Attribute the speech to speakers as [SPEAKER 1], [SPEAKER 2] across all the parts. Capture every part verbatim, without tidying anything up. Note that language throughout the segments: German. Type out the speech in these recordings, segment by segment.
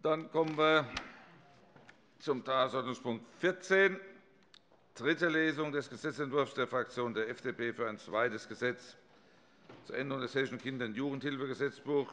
[SPEAKER 1] Dann kommen wir zum Tagesordnungspunkt vierzehn, dritte Lesung des Gesetzentwurfs der Fraktion der F D P für ein zweites Gesetz zur Änderung des Hessischen Kinder- und Jugendhilfegesetzbuchs.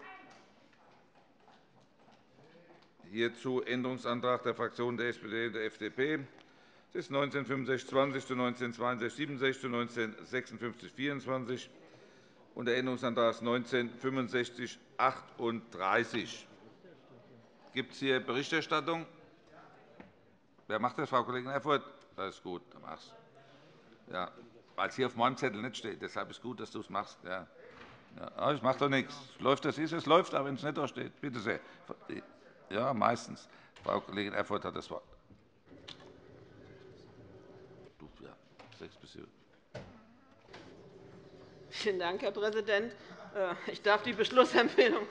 [SPEAKER 1] Hierzu Änderungsantrag der Fraktionen der S P D und der F D P. Das ist neunzehnhundertfünfundsechzig zwanzig zu neunzehnhundertzweiundsechzig siebenundsechzig zu neunzehnhundertsechsundfünfzig vierundzwanzig und der Änderungsantrag neunzehnhundertfünfundsechzig achtunddreißig. Gibt es hier Berichterstattung? Wer macht das, Frau Kollegin Erfurth? Das ist gut, dann mach's. Ja, weil es hier auf meinem Zettel nicht steht. Deshalb ist es gut, dass du es machst. Ja. Ja, es macht doch nichts. Läuft das ist, es läuft, aber wenn es nicht da steht, bitte sehr. Ja, meistens. Frau Kollegin Erfurth hat das Wort. Ja, sechs bis sieben.
[SPEAKER 2] Vielen Dank, Herr Präsident. Ich darf die Beschlussempfehlung.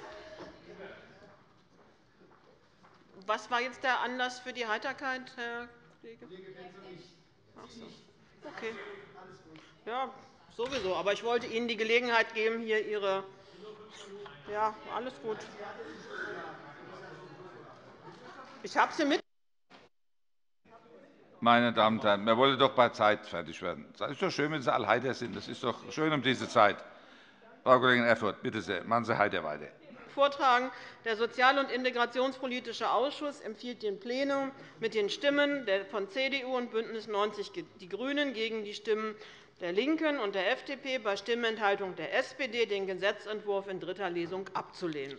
[SPEAKER 2] Was war jetzt der Anlass für die Heiterkeit, Herr Kollege? Ach so. Okay. Ja, sowieso. Aber ich wollte Ihnen die Gelegenheit geben, hier Ihre. Ja, alles gut. Ich habe Sie mit.
[SPEAKER 1] Meine Damen und Herren, wir wollen doch bei Zeit fertig werden. Es ist doch schön, wenn Sie alle heiter sind. Das ist doch schön um diese Zeit. Frau Kollegin Erfurth, bitte sehr, machen Sie heiter weiter.
[SPEAKER 2] Vortragen. Der Sozial- und Integrationspolitische Ausschuss empfiehlt dem Plenum mit den Stimmen von C D U und BÜNDNIS neunzig die GRÜNEN gegen die Stimmen der LINKEN und der F D P bei Stimmenthaltung der S P D den Gesetzentwurf in dritter Lesung abzulehnen.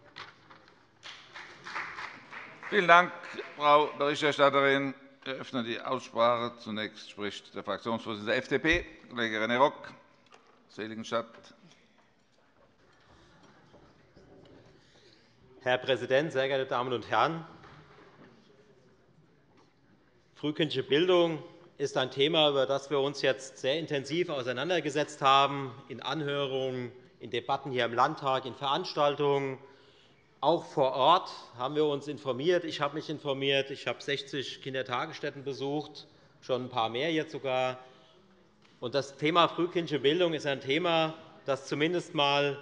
[SPEAKER 1] Vielen Dank, Frau Berichterstatterin. Ich eröffne die Aussprache. Zunächst spricht der Fraktionsvorsitzende der F D P, Kollege René Rock, Seligenstadt.
[SPEAKER 3] Herr Präsident, sehr geehrte Damen und Herren! Frühkindliche Bildung ist ein Thema, über das wir uns jetzt sehr intensiv auseinandergesetzt haben, in Anhörungen, in Debatten hier im Landtag, in Veranstaltungen. Auch vor Ort haben wir uns informiert. Ich habe mich informiert. Ich habe sechzig Kindertagesstätten besucht, schon ein paar mehr jetzt sogar. Das Thema frühkindliche Bildung ist ein Thema, das zumindest einmal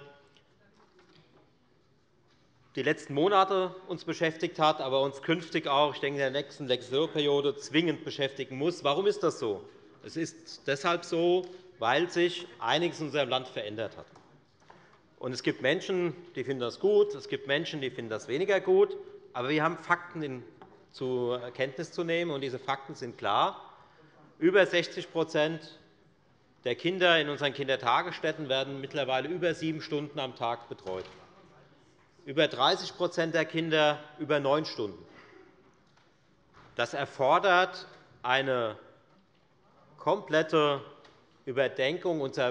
[SPEAKER 3] die letzten Monate uns beschäftigt hat, aber uns künftig auch, ich denke, in der nächsten Legislaturperiode zwingend beschäftigen muss. Warum ist das so? Es ist deshalb so, weil sich einiges in unserem Land verändert hat. Es gibt Menschen, die finden das gut, es gibt Menschen, die finden das weniger gut. Aber wir haben Fakten zur Kenntnis zu nehmen, und diese Fakten sind klar. Über sechzig der Kinder in unseren Kindertagesstätten werden mittlerweile über sieben Stunden am Tag betreut. Über dreißig der Kinder über neun Stunden. Das erfordert eine komplette Überdenkung unserer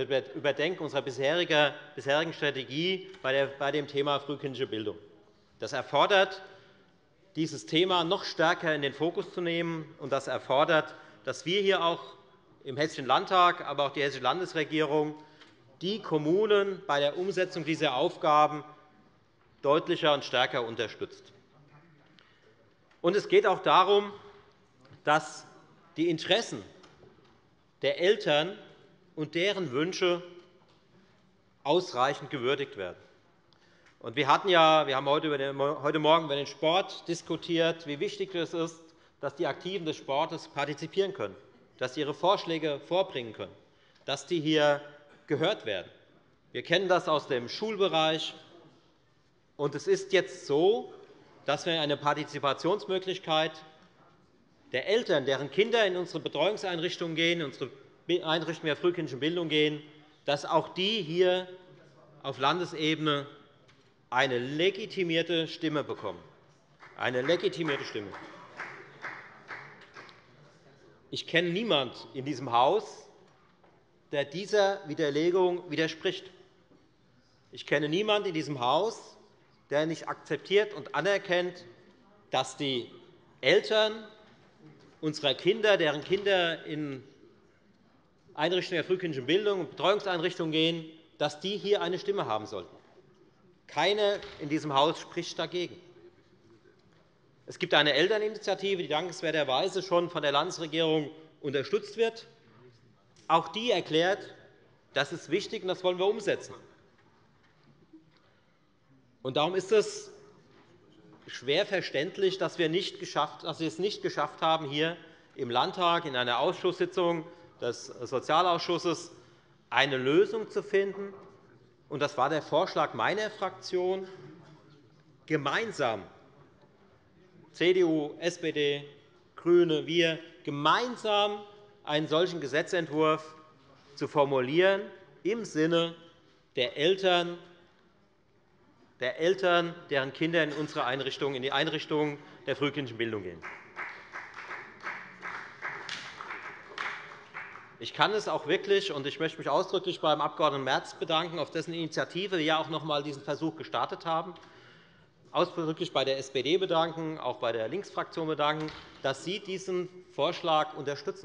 [SPEAKER 3] bisherigen Strategie bei dem Thema frühkindliche Bildung. Das erfordert, dieses Thema noch stärker in den Fokus zu nehmen. Und das erfordert, dass wir hier auch im Hessischen Landtag, aber auch die Hessische Landesregierung die Kommunen bei der Umsetzung dieser Aufgaben deutlicher und stärker unterstützt. Es geht auch darum, dass die Interessen der Eltern und deren Wünsche ausreichend gewürdigt werden. Wir, hatten ja, wir haben heute Morgen über den Sport diskutiert, wie wichtig es ist, dass die Aktiven des Sportes partizipieren können, dass sie ihre Vorschläge vorbringen können, dass die hier gehört werden. Wir kennen das aus dem Schulbereich. Es ist jetzt so, dass wir eine Partizipationsmöglichkeit der Eltern, deren Kinder in unsere Betreuungseinrichtungen gehen, in unsere Einrichtungen der frühkindlichen Bildung gehen, dass auch die hier auf Landesebene eine legitimierte Stimme bekommen. Eine legitimierte Stimme. Ich kenne niemanden in diesem Haus, der dieser Widerlegung widerspricht. Ich kenne niemanden in diesem Haus, der nicht akzeptiert und anerkennt, dass die Eltern unserer Kinder, deren Kinder in Einrichtungen der frühkindlichen Bildung und Betreuungseinrichtungen gehen, dass die hier eine Stimme haben sollten. Keiner in diesem Haus spricht dagegen. Es gibt eine Elterninitiative, die dankenswerterweise schon von der Landesregierung unterstützt wird. Auch die erklärt, das ist wichtig, und das wollen wir umsetzen. Und darum ist es schwer verständlich, dass wir, nicht geschafft, dass wir es nicht geschafft haben, hier im Landtag in einer Ausschusssitzung des Sozialausschusses eine Lösung zu finden. Und das war der Vorschlag meiner Fraktion, gemeinsam C D U, S P D, GRÜNE, wir gemeinsam einen solchen Gesetzentwurf zu formulieren im Sinne der Eltern, der Eltern, deren Kinder in unsere Einrichtungen, in die Einrichtungen der frühkindlichen Bildung gehen. Ich kann es auch wirklich, und ich möchte mich ausdrücklich beim Abg. Merz bedanken, auf dessen Initiative wir ja auch noch einmal diesen Versuch gestartet haben, ausdrücklich bei der S P D bedanken, auch bei der Linksfraktion bedanken, dass Sie diesen Vorschlag unterstützen.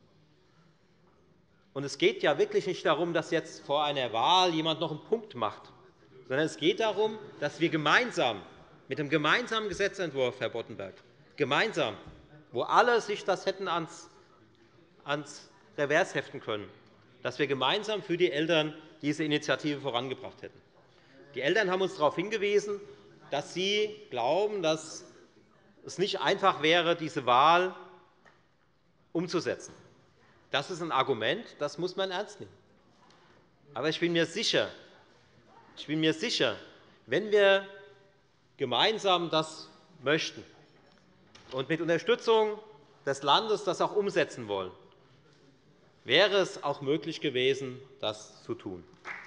[SPEAKER 3] Und es geht ja wirklich nicht darum, dass jetzt vor einer Wahl jemand noch einen Punkt macht, sondern es geht darum, dass wir gemeinsam mit dem gemeinsamen Gesetzentwurf, Herr Boddenberg, gemeinsam, wo alle sich das hätten ans, ans Revers heften können, dass wir gemeinsam für die Eltern diese Initiative vorangebracht hätten. Die Eltern haben uns darauf hingewiesen, dass sie glauben, dass es nicht einfach wäre, diese Wahl umzusetzen. Das ist ein Argument, das muss man ernst nehmen. Aber ich bin mir sicher, ich bin mir sicher, wenn wir gemeinsam das möchten und mit Unterstützung des Landes das auch umsetzen wollen, wäre es auch möglich gewesen, das zu tun.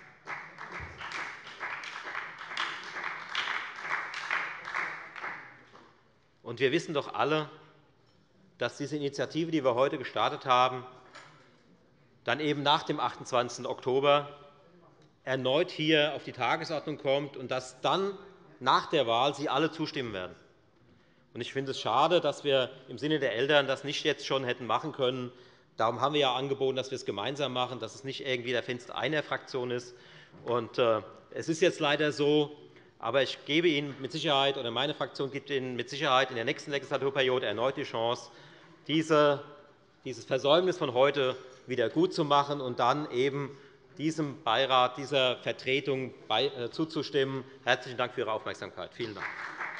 [SPEAKER 3] Und wir wissen doch alle, dass diese Initiative, die wir heute gestartet haben, dann eben nach dem achtundzwanzigsten Oktober erneut hier auf die Tagesordnung kommt und dass dann nach der Wahl Sie alle zustimmen werden. Ich finde es schade, dass wir im Sinne der Eltern das nicht jetzt schon hätten machen können. Darum haben wir ja angeboten, dass wir es gemeinsam machen, dass es nicht irgendwie der Verdienst einer Fraktion ist. Und, äh, es ist jetzt leider so, aber ich gebe Ihnen mit Sicherheit, oder meine Fraktion gibt Ihnen mit Sicherheit in der nächsten Legislaturperiode erneut die Chance, diese, dieses Versäumnis von heute wieder gut zu machen und dann eben diesem Beirat, dieser Vertretung bei, äh, zuzustimmen. Herzlichen Dank für Ihre Aufmerksamkeit. Vielen Dank.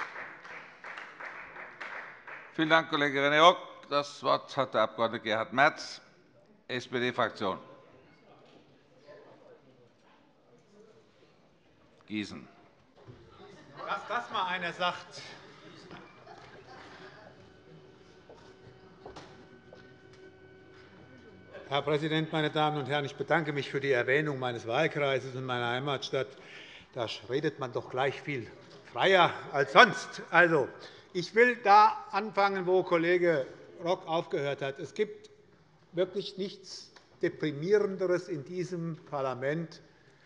[SPEAKER 1] Vielen Dank, Kollege René Rock. Das Wort hat der Abg. Gerhard Merz, S P D-Fraktion. Gießen.
[SPEAKER 4] Dass das mal einer sagt. Herr Präsident, meine Damen und Herren! Ich bedanke mich für die Erwähnung meines Wahlkreises und meiner Heimatstadt. Da redet man doch gleich viel freier als sonst. Also, ich will da anfangen, wo Kollege Rock aufgehört hat. Es gibt wirklich nichts Deprimierenderes in diesem Parlament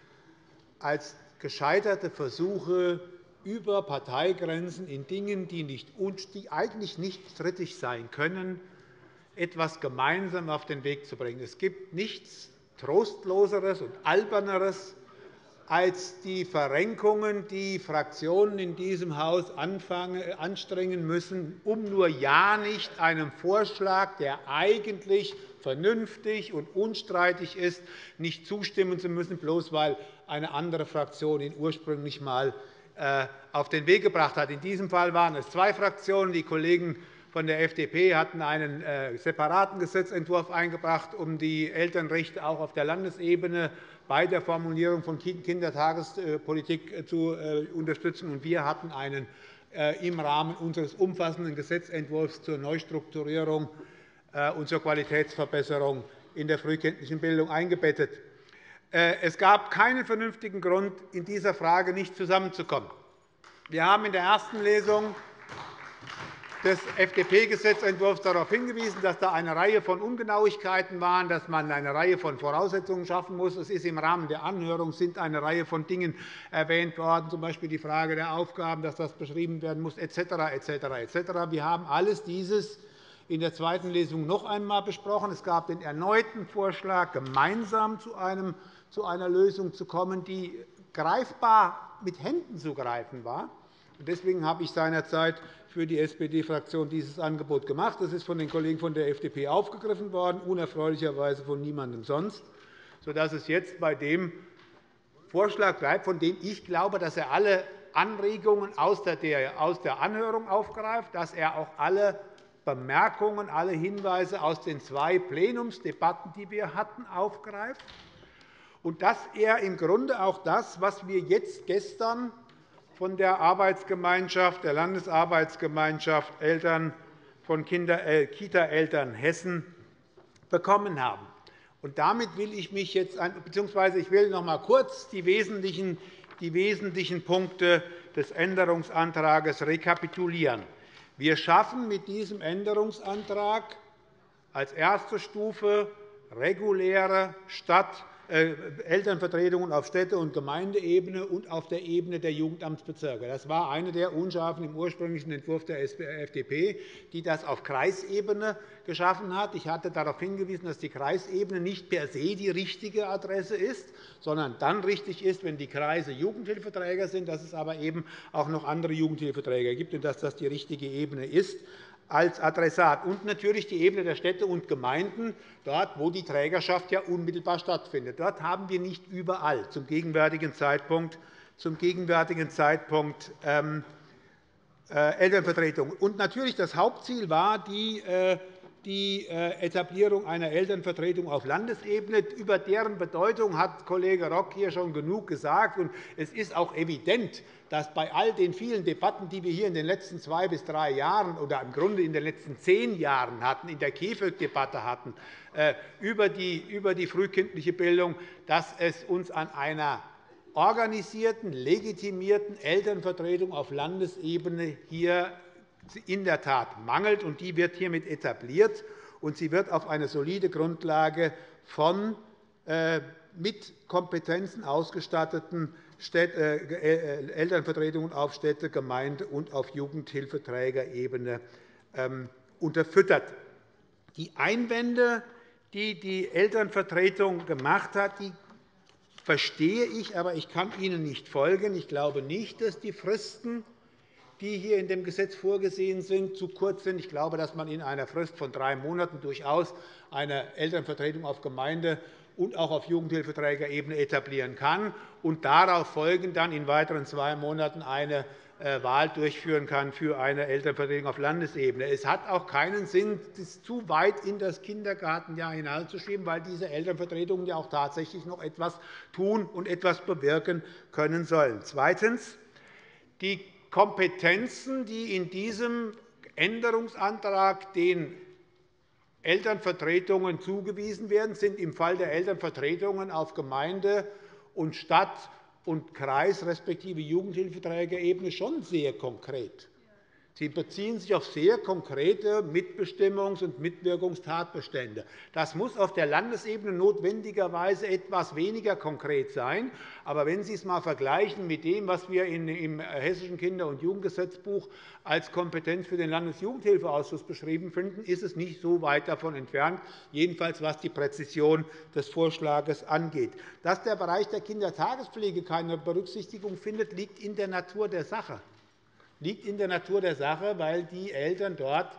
[SPEAKER 4] als gescheiterte Versuche, über Parteigrenzen in Dingen, die, nicht, die eigentlich nicht strittig sein können, etwas gemeinsam auf den Weg zu bringen. Es gibt nichts Trostloseres und Alberneres als die Verrenkungen, die Fraktionen in diesem Haus anstrengen müssen, um nur ja nicht einem Vorschlag, der eigentlich vernünftig und unstreitig ist, nicht zustimmen zu müssen, bloß weil eine andere Fraktion ihn ursprünglich einmal auf den Weg gebracht hat. In diesem Fall waren es zwei Fraktionen. Die Kollegen von der F D P hatten einen separaten Gesetzentwurf eingebracht, um die Elternrechte auch auf der Landesebene bei der Formulierung von Kindertagespolitik zu unterstützen. Wir hatten einen im Rahmen unseres umfassenden Gesetzentwurfs zur Neustrukturierung und zur Qualitätsverbesserung in der frühkindlichen Bildung eingebettet. Es gab keinen vernünftigen Grund, in dieser Frage nicht zusammenzukommen. Wir haben in der ersten Lesung des F D P-Gesetzentwurfs darauf hingewiesen, dass da eine Reihe von Ungenauigkeiten waren, dass man eine Reihe von Voraussetzungen schaffen muss. Es ist im Rahmen der Anhörung sind eine Reihe von Dingen erwähnt worden, z. B. die Frage der Aufgaben, dass das beschrieben werden muss, et cetera et cetera et cetera. Wir haben alles dieses in der zweiten Lesung noch einmal besprochen. Es gab den erneuten Vorschlag, gemeinsam zu, einem, zu einer Lösung zu kommen, die greifbar mit Händen zu greifen war. Deswegen habe ich seinerzeit für die S P D-Fraktion dieses Angebot gemacht. Das ist von den Kollegen von der F D P aufgegriffen worden, unerfreulicherweise von niemandem sonst, sodass es jetzt bei dem Vorschlag bleibt, von dem ich glaube, dass er alle Anregungen aus der Anhörung aufgreift, dass er auch alle Bemerkungen, alle Hinweise aus den zwei Plenumsdebatten, die wir hatten, aufgreift, und dass er im Grunde auch das, was wir jetzt gestern von der Arbeitsgemeinschaft, der Landesarbeitsgemeinschaft Eltern von äh, Kita-Eltern Hessen bekommen haben. Und damit will ich mich jetzt, bzw. ich will noch einmal kurz die wesentlichen, die wesentlichen Punkte des Änderungsantrags rekapitulieren. Wir schaffen mit diesem Änderungsantrag als erste Stufe reguläre Stadt äh, Elternvertretungen auf Städte- und Gemeindeebene und auf der Ebene der Jugendamtsbezirke. Das war eine der Unscharfen im ursprünglichen Entwurf der F D P, die das auf Kreisebene geschaffen hat. Ich hatte darauf hingewiesen, dass die Kreisebene nicht per se die richtige Adresse ist, sondern dann richtig ist, wenn die Kreise Jugendhilfeträger sind, dass es aber eben auch noch andere Jugendhilfeträger gibt und dass das die richtige Ebene ist als Adressat. Und natürlich die Ebene der Städte und Gemeinden, dort, wo die Trägerschaft ja unmittelbar stattfindet. Dort haben wir nicht überall zum gegenwärtigen Zeitpunkt, zum gegenwärtigen Zeitpunkt ähm, äh, Elternvertretungen. Und natürlich das Hauptziel war die äh, die Etablierung einer Elternvertretung auf Landesebene. Über deren Bedeutung hat Kollege Rock hier schon genug gesagt. Es ist auch evident, dass bei all den vielen Debatten, die wir hier in den letzten zwei bis drei Jahren oder im Grunde in den letzten zehn Jahren hatten, in der KEFÖG-Debatte hatten, über die frühkindliche Bildung, dass es uns an einer organisierten, legitimierten Elternvertretung auf Landesebene hier in der Tat mangelt, und die wird hiermit etabliert. Und sie wird auf eine solide Grundlage von äh, mit Kompetenzen ausgestatteten Elternvertretungen auf Städte-, Gemeinde- und auf Jugendhilfeträgerebene ähm, unterfüttert. Die Einwände, die die Elternvertretung gemacht hat, die verstehe ich, aber ich kann ihnen nicht folgen. Ich glaube nicht, dass die Fristen, die hier in dem Gesetz vorgesehen sind, zu kurz sind. Ich glaube, dass man in einer Frist von drei Monaten durchaus eine Elternvertretung auf Gemeinde- und auch auf Jugendhilfeträgerebene etablieren kann und darauf folgend dann in weiteren zwei Monaten eine Wahl durchführen kann für eine Elternvertretung auf Landesebene. Es hat auch keinen Sinn, das zu weit in das Kindergartenjahr hineinzuschieben, weil diese Elternvertretungen ja auch tatsächlich noch etwas tun und etwas bewirken können sollen. Zweitens. Die Kompetenzen, die in diesem Änderungsantrag den Elternvertretungen zugewiesen werden, sind im Fall der Elternvertretungen auf Gemeinde- und Stadt- und Kreis- respektive Jugendhilfeträgerebene schon sehr konkret. Sie beziehen sich auf sehr konkrete Mitbestimmungs- und Mitwirkungstatbestände. Das muss auf der Landesebene notwendigerweise etwas weniger konkret sein. Aber wenn Sie es einmal vergleichen mit dem, was wir im Hessischen Kinder- und Jugendgesetzbuch als Kompetenz für den Landesjugendhilfeausschuss beschrieben finden, ist es nicht so weit davon entfernt, jedenfalls was die Präzision des Vorschlags angeht. Dass der Bereich der Kindertagespflege keine Berücksichtigung findet, liegt in der Natur der Sache. liegt in der Natur der Sache, weil die Eltern dort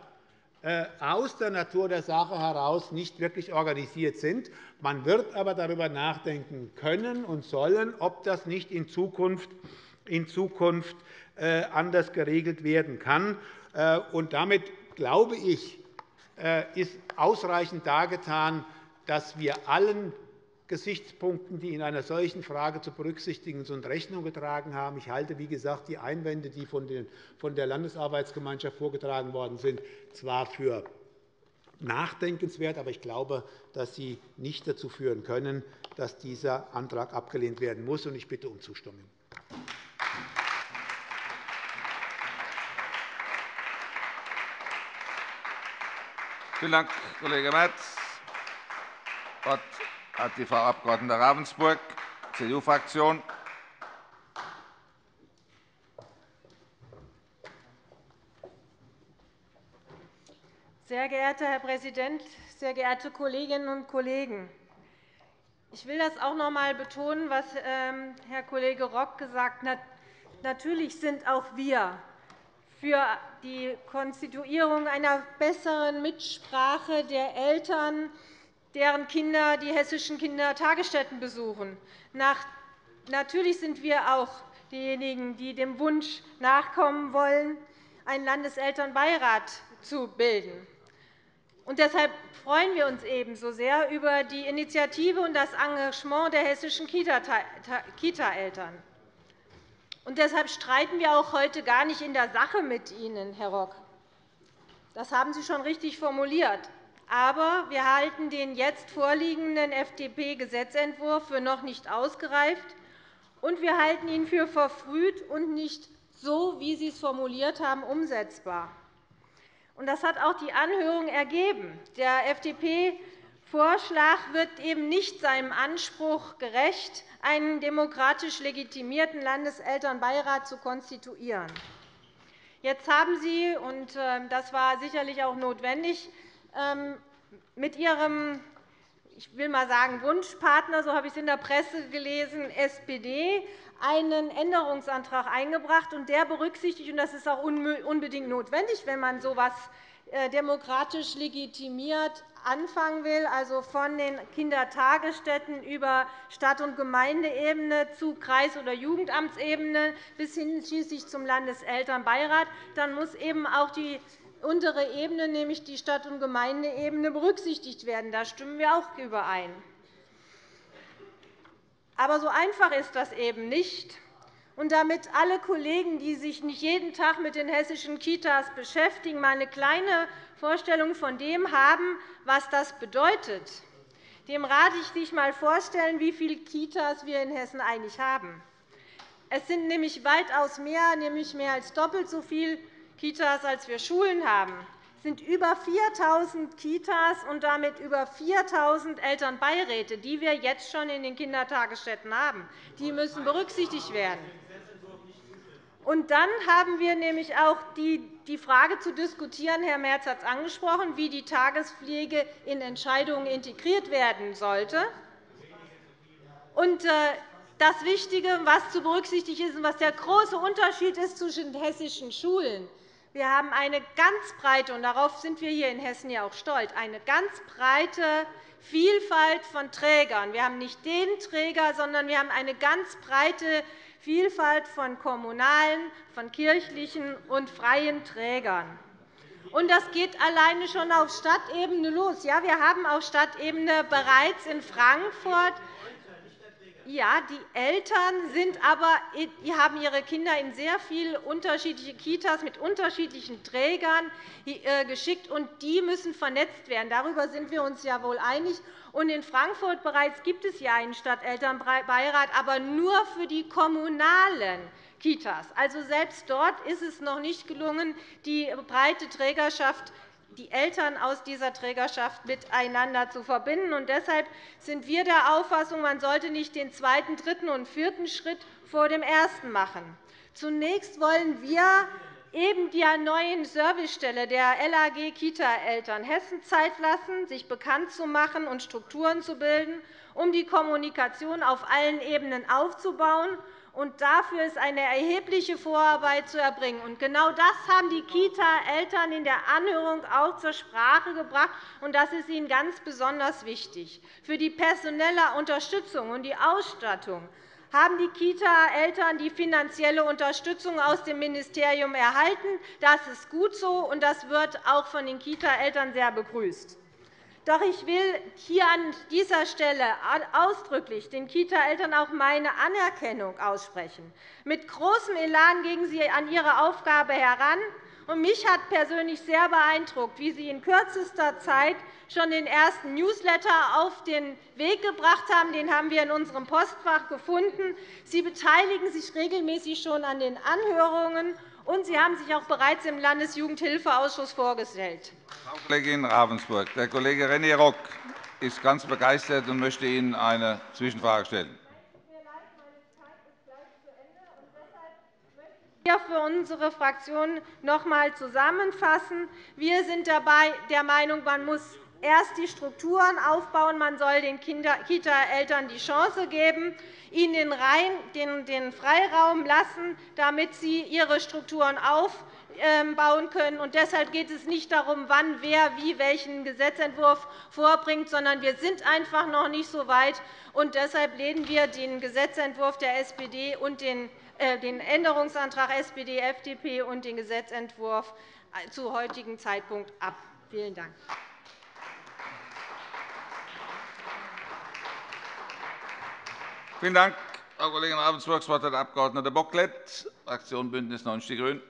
[SPEAKER 4] aus der Natur der Sache heraus nicht wirklich organisiert sind. Man wird aber darüber nachdenken können und sollen, ob das nicht in Zukunft, in Zukunft anders geregelt werden kann. Und damit, glaube ich, ist ausreichend dargetan, dass wir allen Gesichtspunkten, die in einer solchen Frage zu berücksichtigen sind, Rechnung getragen haben. Ich halte, wie gesagt, die Einwände, die von der Landesarbeitsgemeinschaft vorgetragen worden sind, zwar für nachdenkenswert, aber ich glaube, dass sie nicht dazu führen können, dass dieser Antrag abgelehnt werden muss. Ich bitte um Zustimmung.
[SPEAKER 1] Vielen Dank, Kollege Merz. Das Wort hat die Frau Abg. Ravensburg, C D U-Fraktion.
[SPEAKER 5] Sehr geehrter Herr Präsident, sehr geehrte Kolleginnen und Kollegen! Ich will das auch noch einmal betonen, was Herr Kollege Rock gesagt hat. Natürlich sind auch wir für die Konstituierung einer besseren Mitsprache der Eltern, deren Kinder die hessischen Kindertagesstätten besuchen. Natürlich sind wir auch diejenigen, die dem Wunsch nachkommen wollen, einen Landeselternbeirat zu bilden. Und deshalb freuen wir uns ebenso sehr über die Initiative und das Engagement der hessischen Kita-Eltern. Und deshalb streiten wir auch heute gar nicht in der Sache mit Ihnen, Herr Rock. Das haben Sie schon richtig formuliert. Aber wir halten den jetzt vorliegenden F D P-Gesetzentwurf für noch nicht ausgereift, und wir halten ihn für verfrüht und nicht so, wie Sie es formuliert haben, umsetzbar. Das hat auch die Anhörung ergeben. Der F D P-Vorschlag wird eben nicht seinem Anspruch gerecht, einen demokratisch legitimierten Landeselternbeirat zu konstituieren. Jetzt haben Sie, und das war sicherlich auch notwendig, mit Ihrem, ich will mal sagen, Wunschpartner, so habe ich es in der Presse gelesen, S P D, einen Änderungsantrag eingebracht. Und der berücksichtigt, und das ist auch unbedingt notwendig, wenn man so etwas demokratisch legitimiert anfangen will, also von den Kindertagesstätten über Stadt- und Gemeindeebene zu Kreis- oder Jugendamtsebene bis hin schließlich zum Landeselternbeirat, dann muss eben auch die untere Ebene, nämlich die Stadt- und Gemeindeebene, berücksichtigt werden. Da stimmen wir auch überein. Aber so einfach ist das eben nicht. Und damit alle Kollegen, die sich nicht jeden Tag mit den hessischen Kitas beschäftigen, mal eine kleine Vorstellung von dem haben, was das bedeutet, dem rate ich, sich einmal vorstellen, wie viele Kitas wir in Hessen eigentlich haben. Es sind nämlich weitaus mehr, nämlich mehr als doppelt so viele Kitas, als wir Schulen haben. Es sind über viertausend Kitas und damit über viertausend Elternbeiräte, die wir jetzt schon in den Kindertagesstätten haben. Die müssen berücksichtigt werden. Und dann haben wir nämlich auch die Frage zu diskutieren, Herr Merz hat es angesprochen, wie die Tagespflege in Entscheidungen integriert werden sollte. Und das Wichtige, was zu berücksichtigen ist und was der große Unterschied ist zwischen den hessischen Schulen, wir haben eine ganz breite, und darauf sind wir hier in Hessen ja auch stolz, eine ganz breite Vielfalt von Trägern. Wir haben nicht den Träger, sondern wir haben eine ganz breite Vielfalt von kommunalen, von kirchlichen und freien Trägern. Und das geht alleine schon auf Stadtebene los. Ja, wir haben auf Stadtebene bereits in Frankfurt Ja, die Eltern sind aber, die haben ihre Kinder in sehr viele unterschiedliche Kitas mit unterschiedlichen Trägern geschickt, und die müssen vernetzt werden. Darüber sind wir uns ja wohl einig. Und in Frankfurt bereits gibt es ja einen Stadtelternbeirat, aber nur für die kommunalen Kitas. Also selbst dort ist es noch nicht gelungen, die breite Trägerschaft, die Eltern aus dieser Trägerschaft miteinander zu verbinden. Und deshalb sind wir der Auffassung, man sollte nicht den zweiten, dritten und vierten Schritt vor dem ersten machen. Zunächst wollen wir eben der neuen Servicestelle der L A G Kita-Eltern Hessen Zeit lassen, sich bekannt zu machen und Strukturen zu bilden, um die Kommunikation auf allen Ebenen aufzubauen. Und dafür ist eine erhebliche Vorarbeit zu erbringen. Und genau das haben die Kita-Eltern in der Anhörung auch zur Sprache gebracht, und das ist ihnen ganz besonders wichtig. Für die personelle Unterstützung und die Ausstattung haben die Kita-Eltern die finanzielle Unterstützung aus dem Ministerium erhalten. Das ist gut so, und das wird auch von den Kita-Eltern sehr begrüßt. Doch ich will hier an dieser Stelle ausdrücklich den Kita-Eltern auch meine Anerkennung aussprechen. Mit großem Elan gingen Sie an Ihre Aufgabe heran. Und mich hat persönlich sehr beeindruckt, wie Sie in kürzester Zeit schon den ersten Newsletter auf den Weg gebracht haben. Den haben wir in unserem Postfach gefunden. Sie beteiligen sich regelmäßig schon an den Anhörungen, und Sie haben sich auch bereits im Landesjugendhilfeausschuss vorgestellt.
[SPEAKER 1] Frau Kollegin Ravensburg, der Kollege René Rock ist ganz begeistert und möchte Ihnen eine Zwischenfrage stellen.
[SPEAKER 5] Wir für unsere Fraktion noch einmal zusammenfassen. Wir sind dabei der Meinung, man muss erst die Strukturen aufbauen. Man soll den Kita-Eltern die Chance geben, ihnen den Freiraum lassen, damit sie ihre Strukturen aufbauen können. Und deshalb geht es nicht darum, wann wer wie welchen Gesetzentwurf vorbringt, sondern wir sind einfach noch nicht so weit. Und deshalb lehnen wir den Gesetzentwurf der S P D und den äh, den Änderungsantrag S P D F D P und den Gesetzentwurf zu heutigem Zeitpunkt ab. Vielen Dank.
[SPEAKER 1] Vielen Dank, Frau Kollegin Ravensburg. Das Wort hat der Abg. Bocklet, Fraktion BÜNDNIS neunzig die GRÜNEN.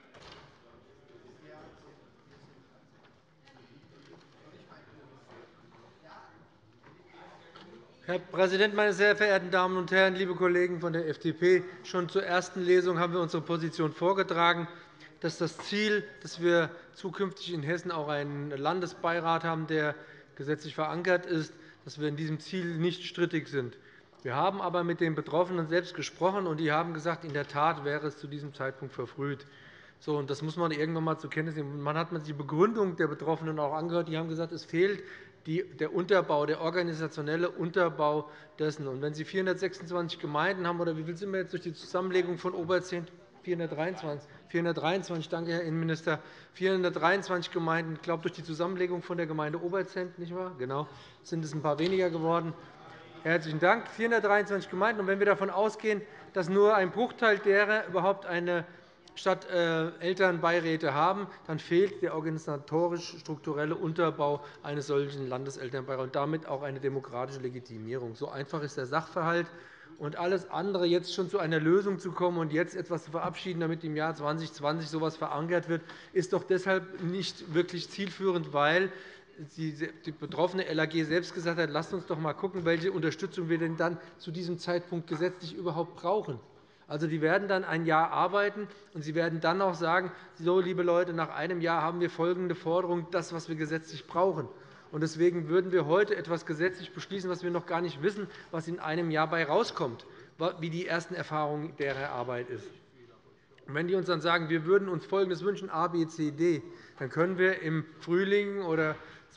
[SPEAKER 6] Herr Präsident, meine sehr verehrten Damen und Herren! Liebe Kollegen von der F D P, schon zur ersten Lesung haben wir unsere Position vorgetragen, dass das Ziel, dass wir zukünftig in Hessen auch einen Landesbeirat haben, der gesetzlich verankert ist, dass wir in diesem Ziel nicht strittig sind. Wir haben aber mit den Betroffenen selbst gesprochen, und die haben gesagt, in der Tat wäre es zu diesem Zeitpunkt verfrüht. So, und das muss man irgendwann einmal zur Kenntnis nehmen. Man hat die Begründung der Betroffenen auch angehört. Die haben gesagt, es fehlt der Unterbau, der organisationelle Unterbau dessen. Und wenn Sie vierhundertsechsundzwanzig Gemeinden haben, oder wie viel sind wir jetzt durch die Zusammenlegung von Oberzehn? vierhundertdreiundzwanzig. vierhundertdreiundzwanzig, danke, Herr Innenminister. vierhundertdreiundzwanzig Gemeinden, ich glaube, durch die Zusammenlegung von der Gemeinde Oberzent, nicht wahr? Genau, sind es ein paar weniger geworden. Herzlichen Dank. vierhundertdreiundzwanzig Gemeinden. Und wenn wir davon ausgehen, dass nur ein Bruchteil derer überhaupt eine Stadtelternbeiräte haben, dann fehlt der organisatorisch-strukturelle Unterbau eines solchen Landeselternbeirats und damit auch eine demokratische Legitimierung. So einfach ist der Sachverhalt. Und alles andere, jetzt schon zu einer Lösung zu kommen und jetzt etwas zu verabschieden, damit im Jahr zweitausendzwanzig so etwas verankert wird, ist doch deshalb nicht wirklich zielführend, weil die betroffene L A G selbst gesagt hat, lasst uns doch einmal schauen, welche Unterstützung wir denn dann zu diesem Zeitpunkt gesetzlich überhaupt brauchen. Also, die werden dann ein Jahr arbeiten, und sie werden dann auch sagen, so, liebe Leute, nach einem Jahr haben wir folgende Forderung, das, was wir gesetzlich brauchen. Deswegen würden wir heute etwas gesetzlich beschließen, was wir noch gar nicht wissen, was in einem Jahr dabei herauskommt, wie die ersten Erfahrungen der Arbeit sind. Wenn die uns dann sagen, wir würden uns Folgendes wünschen, A, B, C, D, dann können wir im Frühling oder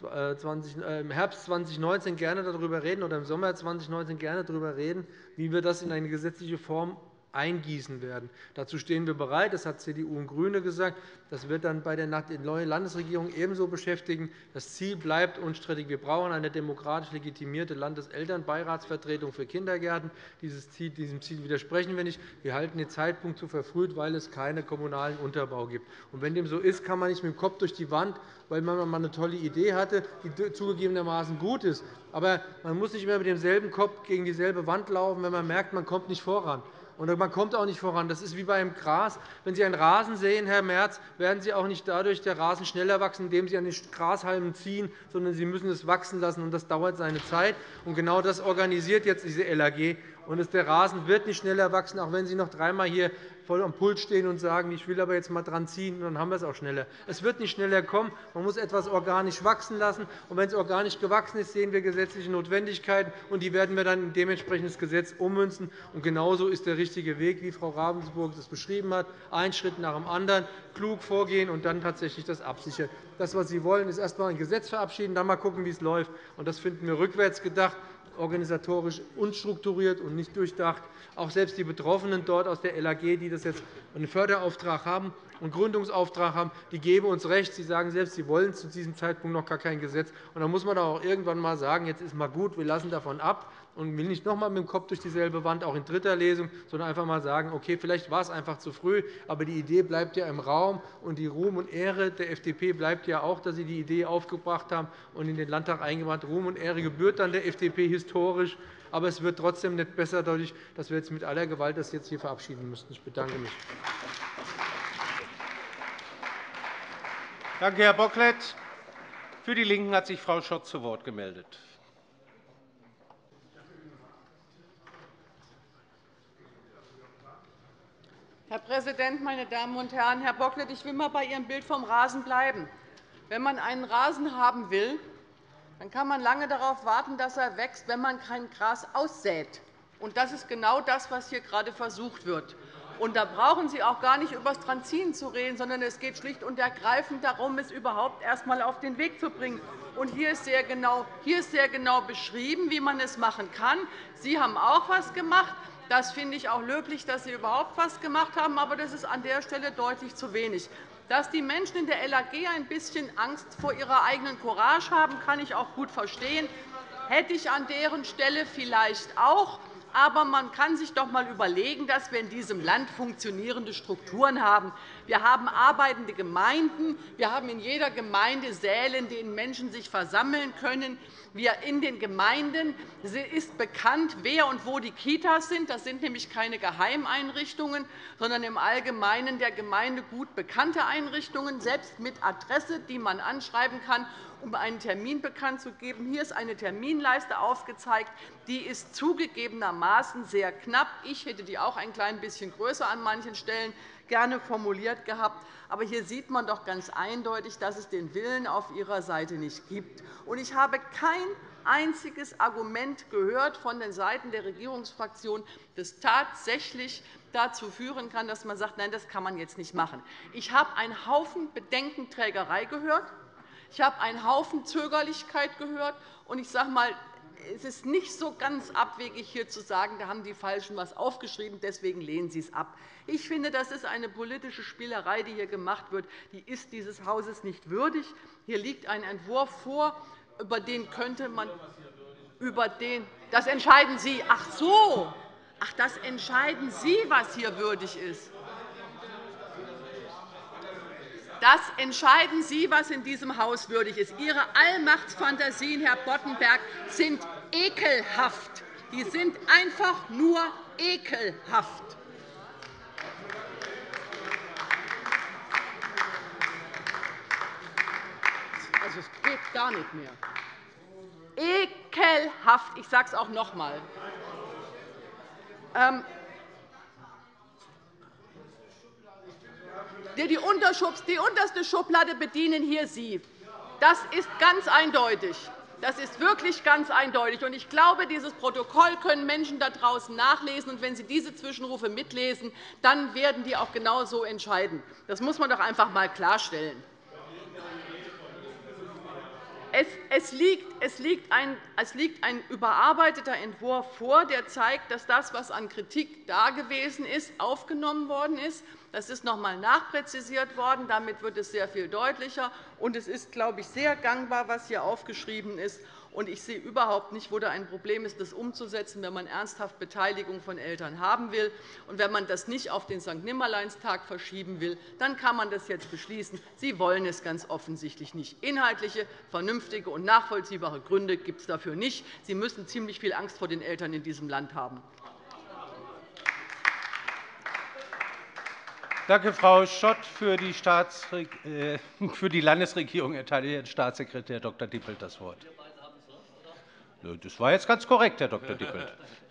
[SPEAKER 6] im Herbst zweitausendneunzehn gerne darüber reden oder im Sommer zweitausendneunzehn gerne darüber reden, wie wir das in eine gesetzliche Form eingießen werden. Dazu stehen wir bereit. Das hat C D U und GRÜNE gesagt. Das wird dann bei der neuen Landesregierung ebenso beschäftigen. Das Ziel bleibt unstrittig. Wir brauchen eine demokratisch legitimierte Landeselternbeiratsvertretung für Kindergärten. Diesem Ziel widersprechen wir nicht. Wir halten den Zeitpunkt zu verfrüht, weil es keinen kommunalen Unterbau gibt. Und wenn dem so ist, kann man nicht mit dem Kopf durch die Wand, weil man einmal eine tolle Idee hatte, die zugegebenermaßen gut ist. Aber man muss nicht immer mit demselben Kopf gegen dieselbe Wand laufen, wenn man merkt, man kommt nicht voran. Und man kommt auch nicht voran. Das ist wie beim Gras. Wenn Sie einen Rasen säen, Herr Merz, werden Sie auch nicht dadurch der Rasen schneller wachsen, indem Sie an den Grashalmen ziehen, sondern Sie müssen es wachsen lassen, und das dauert seine Zeit. Und genau das organisiert jetzt diese L A G. Und der Rasen wird nicht schneller wachsen, auch wenn Sie noch dreimal hier voll am Pult stehen und sagen, ich will aber jetzt mal dran ziehen, dann haben wir es auch schneller. Es wird nicht schneller kommen. Man muss etwas organisch wachsen lassen. Und wenn es organisch gewachsen ist, sehen wir gesetzliche Notwendigkeiten, und die werden wir dann in dementsprechendes Gesetz ummünzen. Und genauso ist der richtige Weg, wie Frau Ravensburg das beschrieben hat, ein Schritt nach dem anderen, klug vorgehen und dann tatsächlich das absichern. Das, was Sie wollen, ist erst einmal ein Gesetz verabschieden, dann mal schauen, wie es läuft. Und das finden wir rückwärts gedacht, organisatorisch unstrukturiert und nicht durchdacht. Auch selbst die Betroffenen dort aus der L A G, die das jetzt einen Förderauftrag haben und Gründungsauftrag haben, die geben uns recht. Sie sagen selbst, sie wollen zu diesem Zeitpunkt noch gar kein Gesetz. Und dann muss man auch irgendwann einmal sagen, jetzt ist mal gut, wir lassen davon ab und will nicht noch einmal mit dem Kopf durch dieselbe Wand, auch in dritter Lesung, sondern einfach einmal sagen, okay, vielleicht war es einfach zu früh, aber die Idee bleibt ja im Raum, und die Ruhm und Ehre der F D P bleibt ja auch, dass sie die Idee aufgebracht haben und in den Landtag eingebracht haben. Ruhm und Ehre gebührt dann der F D P historisch, aber es wird trotzdem nicht besser dadurch, dass wir jetzt mit aller Gewalt das jetzt hier verabschieden müssten. Ich bedanke mich.
[SPEAKER 7] Danke, Herr Bocklet. Für die LINKEN hat sich Frau Schott zu Wort gemeldet.
[SPEAKER 8] Herr Präsident, meine Damen und Herren! Herr Bocklet, ich will einmal bei Ihrem Bild vom Rasen bleiben. Wenn man einen Rasen haben will, dann kann man lange darauf warten, dass er wächst, wenn man kein Gras aussät. Und das ist genau das, was hier gerade versucht wird. Und da brauchen Sie auch gar nicht über das Dranziehen zu reden, sondern es geht schlicht und ergreifend darum, es überhaupt erst einmal auf den Weg zu bringen. Und hier ist sehr genau, hier ist sehr genau beschrieben, wie man es machen kann. Sie haben auch etwas gemacht. Das finde ich auch löblich, dass Sie überhaupt etwas gemacht haben, aber das ist an der Stelle deutlich zu wenig. Dass die Menschen in der L A G ein bisschen Angst vor ihrer eigenen Courage haben, kann ich auch gut verstehen. Hätte ich an deren Stelle vielleicht auch. Aber man kann sich doch einmal überlegen, dass wir in diesem Land funktionierende Strukturen haben. Wir haben arbeitende Gemeinden. Wir haben in jeder Gemeinde Säle, in denen Menschen sich versammeln können. Wir in den Gemeinden ist bekannt, wer und wo die Kitas sind. Das sind nämlich keine Geheimeinrichtungen, sondern im Allgemeinen der Gemeinde gut bekannte Einrichtungen, selbst mit Adresse, die man anschreiben kann, um einen Termin bekannt zu geben. Hier ist eine Terminleiste aufgezeigt. Die ist zugegebenermaßen sehr knapp. Ich hätte die auch ein klein bisschen größer an manchen Stellen gerne formuliert gehabt. Aber hier sieht man doch ganz eindeutig, dass es den Willen auf Ihrer Seite nicht gibt. Ich habe kein einziges Argument gehört von den Seiten der Regierungsfraktion, das tatsächlich dazu führen kann, dass man sagt, nein, das kann man jetzt nicht machen. Ich habe einen Haufen Bedenkenträgerei gehört. Ich habe einen Haufen Zögerlichkeit gehört. Und ich sage mal, es ist nicht so ganz abwegig, hier zu sagen, da haben die Falschen etwas aufgeschrieben, deswegen lehnen Sie es ab. Ich finde, das ist eine politische Spielerei, die hier gemacht wird. Die ist dieses Hauses nicht würdig. Hier liegt ein Entwurf vor, über den könnte man über den das entscheiden Sie. Ach so, ach, das entscheiden Sie, was hier würdig ist. Das entscheiden Sie, was in diesem Haus würdig ist. Ihre Allmachtsfantasien, Herr Boddenberg, sind ekelhaft. Die sind einfach nur ekelhaft. Also, es geht gar nicht mehr. Ekelhaft. Ich sage es auch noch einmal. Ähm, Die unterste Schublade bedienen hier Sie. Das ist ganz eindeutig. Das ist wirklich ganz eindeutig. Ich glaube, dieses Protokoll können Menschen da draußen nachlesen. Und wenn sie diese Zwischenrufe mitlesen, dann werden die auch genau so entscheiden. Das muss man doch einfach einmal klarstellen. Es liegt, es, liegt ein, es liegt ein überarbeiteter Entwurf vor, der zeigt, dass das, was an Kritik da gewesen ist, aufgenommen worden ist. Das ist noch einmal nachpräzisiert worden. Damit wird es sehr viel deutlicher. Und es ist, glaube ich, sehr gangbar, was hier aufgeschrieben ist. Und ich sehe überhaupt nicht, wo da ein Problem ist, das umzusetzen, wenn man ernsthaft Beteiligung von Eltern haben will. Und wenn man das nicht auf den Sankt Nimmerleinstag verschieben will, dann kann man das jetzt beschließen. Sie wollen es ganz offensichtlich nicht. Inhaltliche, vernünftige und nachvollziehbare Gründe gibt es dafür nicht. Sie müssen ziemlich viel Angst vor den Eltern in diesem Land haben.
[SPEAKER 7] Danke, Frau Schott. Für die, für die Landesregierung erteile ich Herrn Staatssekretär Doktor Dippelt das Wort. Das war jetzt ganz korrekt, Herr Doktor Dippelt.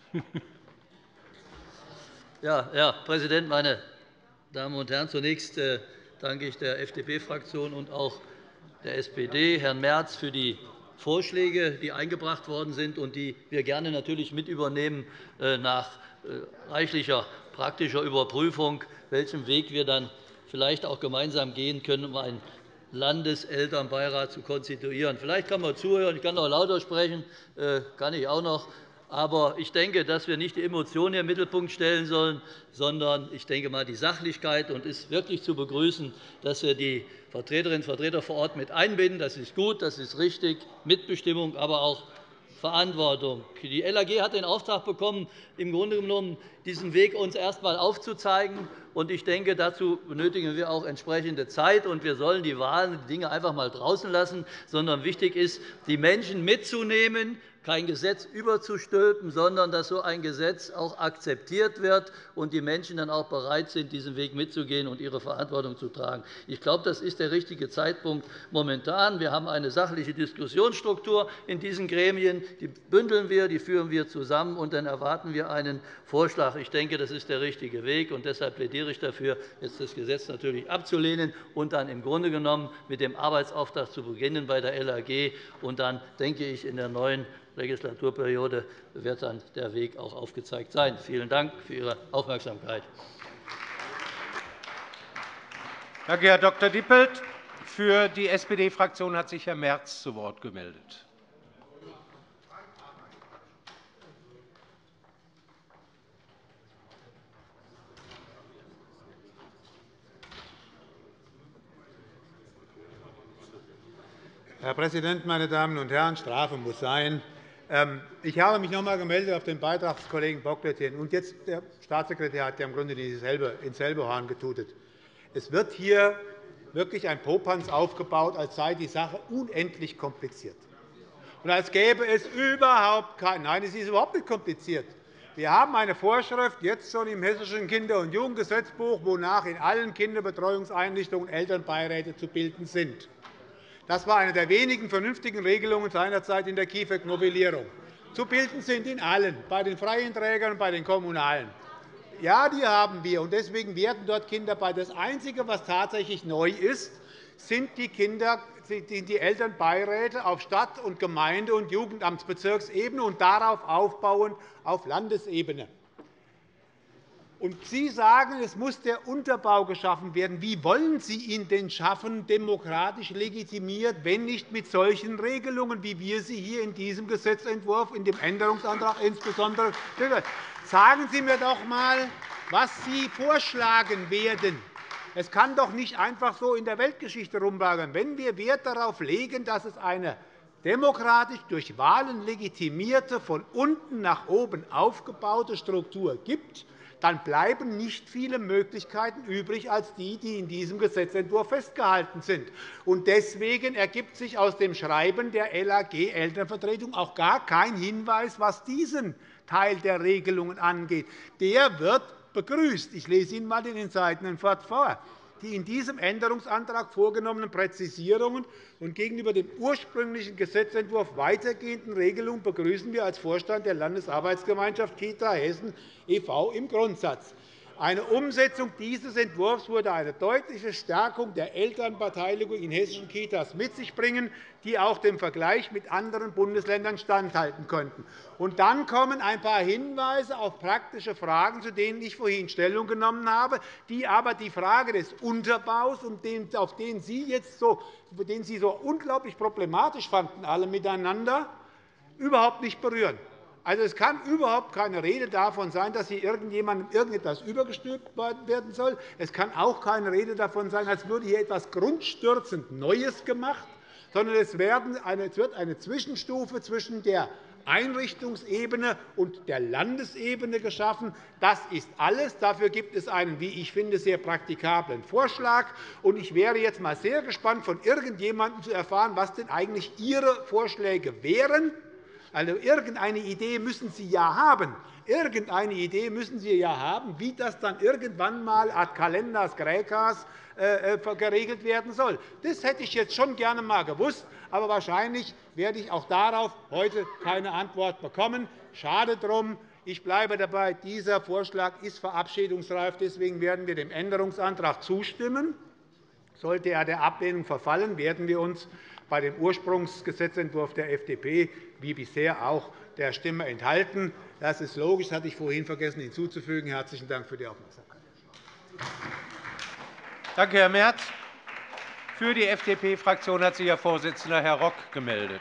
[SPEAKER 9] Ja, Herr Präsident, meine Damen und Herren! Zunächst danke ich der F D P-Fraktion und auch der S P D, Herrn Merz, für die Vorschläge, die eingebracht worden sind und die wir gerne natürlich mit übernehmen nach reichlicher praktischer Überprüfung, welchen Weg wir dann vielleicht auch gemeinsam gehen können, um einen Landeselternbeirat zu konstituieren. Vielleicht kann man zuhören, ich kann auch lauter sprechen, kann ich auch noch. Aber ich denke, dass wir nicht die Emotionen im Mittelpunkt stellen sollen, sondern ich denke mal die Sachlichkeit. Und es ist wirklich zu begrüßen, dass wir die Vertreterinnen und Vertreter vor Ort mit einbinden. Das ist gut, das ist richtig. Mitbestimmung, aber auch Verantwortung. Die L A G hat den Auftrag bekommen, im Grunde genommen diesen Weg uns erst einmal aufzuzeigen. Ich denke, dazu benötigen wir auch entsprechende Zeit. Wir sollen die Wahlen, die Dinge einfach einmal draußen lassen, sondern wichtig ist, die Menschen mitzunehmen, kein Gesetz überzustülpen, sondern dass so ein Gesetz auch akzeptiert wird und die Menschen dann auch bereit sind, diesen Weg mitzugehen und ihre Verantwortung zu tragen. Ich glaube, das ist der richtige Zeitpunkt momentan. Wir haben eine sachliche Diskussionsstruktur in diesen Gremien. Die bündeln wir, die führen wir zusammen, und dann erwarten wir einen Vorschlag. Ich denke, das ist der richtige Weg. Und deshalb plädiere ich dafür, jetzt das Gesetz natürlich abzulehnen und dann im Grunde genommen mit dem Arbeitsauftrag zu beginnen bei der L A G. Und dann denke ich, in der neuen Legislaturperiode wird dann der Weg auch aufgezeigt sein. Vielen Dank für Ihre Aufmerksamkeit.
[SPEAKER 7] Danke, Herr Doktor Dippelt. Für die S P D-Fraktion hat sich Herr Merz zu Wort gemeldet.
[SPEAKER 4] Herr Präsident, meine Damen und Herren! Strafe muss sein. Ich habe mich noch einmal gemeldet auf den Beitrag des Kollegen Bocklet hin. Und jetzt der Staatssekretär hat ja im Grunde ins selbe Horn getutet. Es wird hier wirklich ein Popanz aufgebaut, als sei die Sache unendlich kompliziert. Und als gäbe es überhaupt kein Nein, es ist überhaupt nicht kompliziert. Wir haben eine Vorschrift jetzt schon im Hessischen Kinder- und Jugendgesetzbuch, wonach in allen Kinderbetreuungseinrichtungen Elternbeiräte zu bilden sind. Das war eine der wenigen vernünftigen Regelungen seinerzeit in der KIföG-Novellierung. Zu bilden sind in allen, bei den freien Trägern und bei den kommunalen. Ja, die haben wir, und deswegen werden dort Kinder bei. Das Einzige, was tatsächlich neu ist, sind die, Kinder, die Elternbeiräte auf Stadt-, und Gemeinde- und Jugendamtsbezirksebene und darauf aufbauend auf Landesebene. Und Sie sagen, es muss der Unterbau geschaffen werden. Wie wollen Sie ihn denn schaffen, demokratisch legitimiert, wenn nicht mit solchen Regelungen, wie wir sie hier in diesem Gesetzentwurf, in dem Änderungsantrag insbesondere sagen Sie mir doch einmal, was Sie vorschlagen werden. Es kann doch nicht einfach so in der Weltgeschichte rumlagern. Wenn wir Wert darauf legen, dass es eine demokratisch durch Wahlen legitimierte, von unten nach oben aufgebaute Struktur gibt, dann bleiben nicht viele Möglichkeiten übrig als die, die in diesem Gesetzentwurf festgehalten sind. Deswegen ergibt sich aus dem Schreiben der L A G Elternvertretung auch gar kein Hinweis, was diesen Teil der Regelungen angeht. Der wird begrüßt. Ich lese Ihnen einmal den entscheidenden Satz vor. Die in diesem Änderungsantrag vorgenommenen Präzisierungen und gegenüber dem ursprünglichen Gesetzentwurf weitergehenden Regelungen begrüßen wir als Vorstand der Landesarbeitsgemeinschaft Kita Hessen e V im Grundsatz. Eine Umsetzung dieses Entwurfs würde eine deutliche Stärkung der Elternbeteiligung in hessischen Kitas mit sich bringen, die auch dem Vergleich mit anderen Bundesländern standhalten könnten. Und dann kommen ein paar Hinweise auf praktische Fragen, zu denen ich vorhin Stellung genommen habe, die aber die Frage des Unterbaus, auf den Sie jetzt so, den Sie so unglaublich problematisch fanden, alle miteinander, überhaupt nicht berühren. Also, es kann überhaupt keine Rede davon sein, dass hier irgendjemandem irgendetwas übergestülpt werden soll. Es kann auch keine Rede davon sein, als würde hier etwas grundstürzend Neues gemacht, sondern es wird eine Zwischenstufe zwischen der Einrichtungsebene und der Landesebene geschaffen. Das ist alles. Dafür gibt es einen, wie ich finde, sehr praktikablen Vorschlag. Ich wäre jetzt einmal sehr gespannt, von irgendjemandem zu erfahren, was denn eigentlich Ihre Vorschläge wären. Also, irgendeine Idee müssen Sie ja haben. Irgendeine Idee müssen Sie ja haben, wie das dann irgendwann einmal ad calendas graecas geregelt werden soll. Das hätte ich jetzt schon gerne einmal gewusst, aber wahrscheinlich werde ich auch darauf heute keine Antwort bekommen. Schade drum. Ich bleibe dabei, dieser Vorschlag ist verabschiedungsreif. Deswegen werden wir dem Änderungsantrag zustimmen. Sollte er der Ablehnung verfallen, werden wir uns bei dem Ursprungsgesetzentwurf der F D P wie bisher auch der Stimme enthalten. Das ist logisch, das hatte ich vorhin vergessen hinzuzufügen. Herzlichen Dank für die Aufmerksamkeit.
[SPEAKER 7] Danke, Herr Merz. Für die F D P-Fraktion hat sich Ihr Vorsitzender, Herr Rock, gemeldet.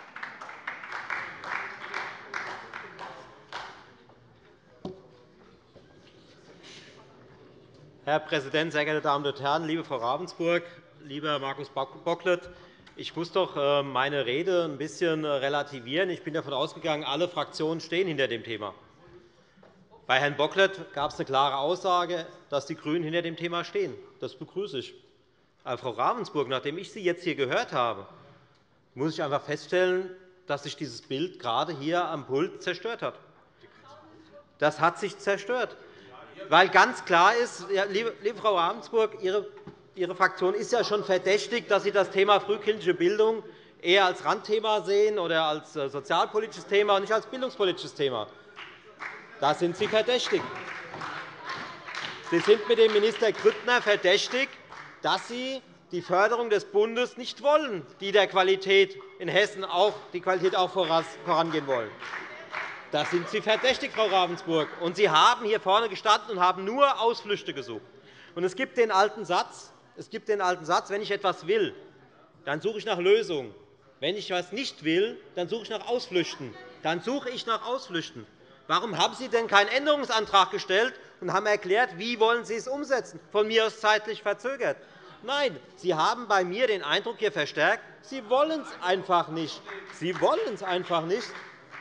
[SPEAKER 3] Herr Präsident, sehr geehrte Damen und Herren! Liebe Frau Ravensburg, lieber Markus Bocklet! Ich muss doch meine Rede ein bisschen relativieren. Ich bin davon ausgegangen, alle Fraktionen stehen hinter dem Thema. Bei Herrn Bocklet gab es eine klare Aussage, dass die GRÜNEN hinter dem Thema stehen. Das begrüße ich. Aber, Frau Ravensburg, nachdem ich Sie jetzt hier gehört habe, muss ich einfach feststellen, dass sich dieses Bild gerade hier am Pult zerstört hat. Das hat sich zerstört. Weil ganz klar ist, liebe Frau Ravensburg, Ihre Ihre Fraktion ist ja schon verdächtig, dass Sie das Thema frühkindliche Bildung eher als Randthema sehen oder als sozialpolitisches Thema und nicht als bildungspolitisches Thema. Da sind Sie verdächtig. Sie sind mit dem Minister Grüttner verdächtig, dass Sie die Förderung des Bundes nicht wollen, die der Qualität in Hessen auch, die Qualität auch vorangehen wollen. Da sind Sie verdächtig, Frau Ravensburg. Und Sie haben hier vorne gestanden und haben nur Ausflüchte gesucht. Und es gibt den alten Satz, Es gibt den alten Satz, wenn ich etwas will, dann suche ich nach Lösungen. Wenn ich etwas nicht will, dann suche ich nach Ausflüchten. Dann suche ich nach Ausflüchten. Warum haben Sie denn keinen Änderungsantrag gestellt und haben erklärt, wie wollen Sie es umsetzen? Von mir aus zeitlich verzögert. Nein, Sie haben bei mir den Eindruck hier verstärkt, Sie wollen es einfach nicht. Sie wollen es einfach nicht.